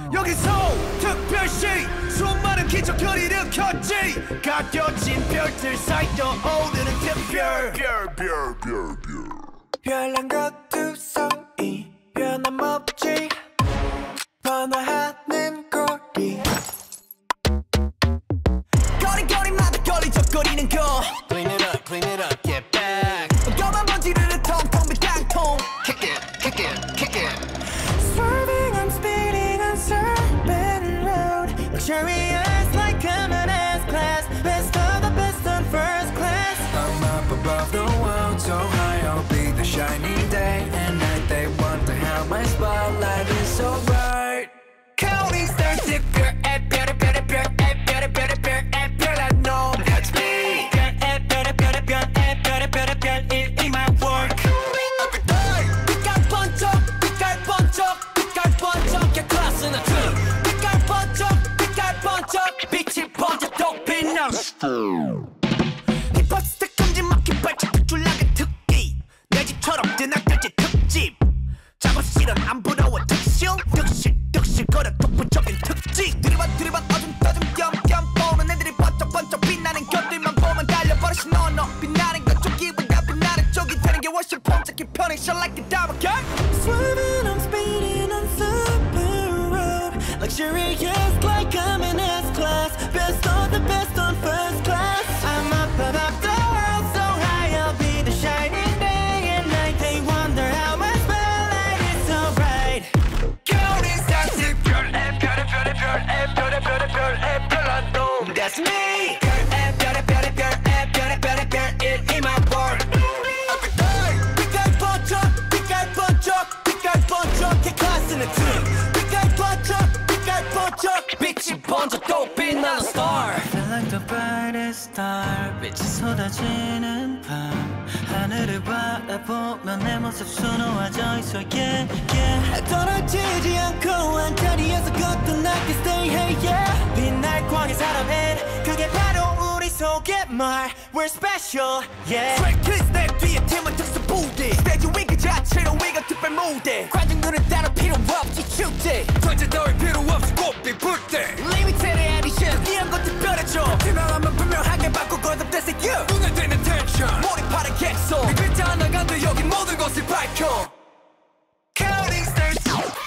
여기서 특별시 수많은 기적을 일으켰지. 가려진 별들 사이 떠오르는 특별 별난 것두성이 변함없지. 변화하는 거리 거리거리마다 거리적거리는 거. Clean it up, get back. 검은 먼지를 텅텅 빈 땅통. Kick it. Swerving, I'm speeding on Serpent Road. Luxurious like coming S class. Best of the best on first class. I'm up above the world, so high I'll be the shining day and night. They wonder how my spotlight is so bright. Counting stars, sticker, better, I know. That's me. In my work. 빛깔 번쩍, 게 클래스는 등. 빛깔 번쩍, 빛이 번쩍 또 빛나. 힙합 스택 금지 막힌 발짝 줄라게 특기. 내 집처럼 뜨나들지 특집. 작업실은 안 부러워 득실거려 독보적인 특징. 들이받 어둠 겸 보는 애들이 번쩍 빛나는 것들만 보면 달려버리시. 너 빛나는 것 쪽이보다 빛나는 쪽이 되는 게 훨씬 폼잡기 편해. Shine like a diamond gun. Swerving, I'm speeding on Super Road. Luxurious like I'm in S-Class. Best of the best on first class. I'm up above the world, so high I'll be the shining day and night. They wonder how my spotlight is so bright. Counting stars, 별, 별난동. That's me. 별, in my world. 빛깔 번쩍, 게 클래스는 등. 빛깔 번쩍, 빛이 번쩍 또 빛나는 star. I feel like the brightest star. 빛이 쏟아지는 밤. 하늘을 바라보면 내 모습 수놓아져 있어. Yeah. 떨어지지 않고 한 자리에서 거듭나게 stay hey yeah. 빛날 광의 사람은 그게 바로 우리 속의 말. We're special yeah. Straight kids 내 뒤에 팀은 특수 부대. 스테이지 위 그 자체로 위가 특별 무대. 관중들은 따로 필요 없지 축제. 전체 따위 필요 없이 꽃빛 불때. Limited edition 이런 것 특별해져. 팀명하면 분명하게 바꾸고 거듭돼서 you. 눈에 띄는 tension 몰입하는 객석. 네 글자 하나 간도 여기 모든 것을 밝혀. Counting stars.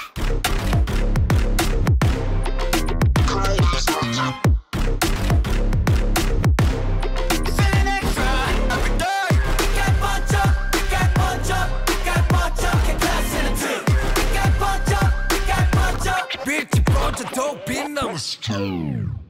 Feeling extra every day. 빛깔 번쩍, 게 클래스는 등. 빛깔 번쩍, 빛이 번쩍 또 빛나.